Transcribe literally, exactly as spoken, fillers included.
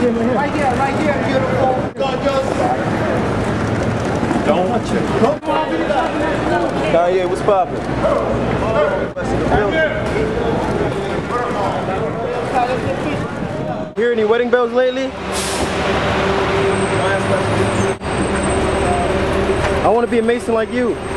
Right here, right here, beautiful. Gorgeous. Don't watch it. Kanye, what's poppin'? Hear any wedding bells lately? I want to be a Mason like you.